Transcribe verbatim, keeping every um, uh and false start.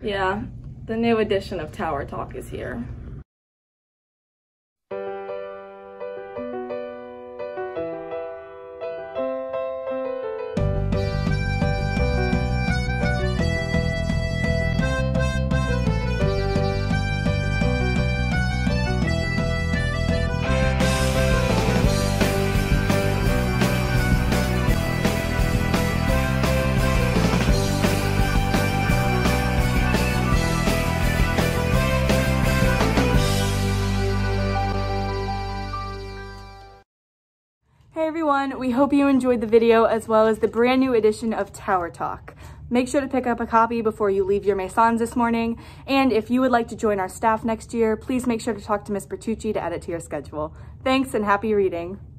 Yeah, the new edition of Tower Talk is here. Hey everyone, we hope you enjoyed the video as well as the brand new edition of Tower Talk. Make sure to pick up a copy before you leave your maisons this morning. And if you would like to join our staff next year, please make sure to talk to Miz Bertucci to add it to your schedule. Thanks and happy reading.